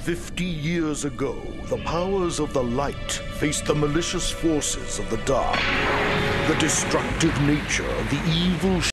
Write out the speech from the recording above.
50 years ago, the powers of the light faced the malicious forces of the dark. The destructive nature of the evil